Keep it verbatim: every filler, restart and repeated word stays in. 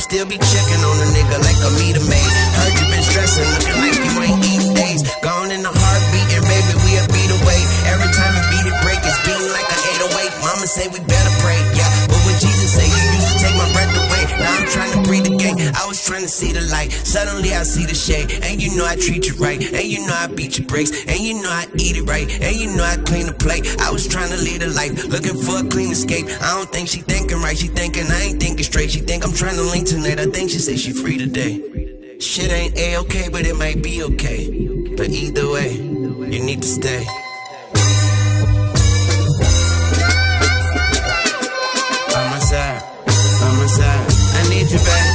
still be checking on a nigga like a meter maid. Heard you been stressing, looking like you ain't eating days. Gone in the heartbeat and baby, we a beat away. Every time a beat it break, it's beating like an eight oh eight. Mama say we better pray, yeah. But what Jesus say, you used to take my breath away. Now I'm trying to breathe again. I was trying to see the light, suddenly I see the shade. And you know I treat you right, and you know I beat your bricks, and you know I eat it right, and you know I clean the plate. I was trying to lead a life, looking for a clean escape. I don't think she thinking right, she thinking I ain't thinking straight. She think I'm trying to link tonight, I think she say she free today. Shit ain't A-okay, but it might be okay. But either way, you need to stay. On my side, on my side, I need you back.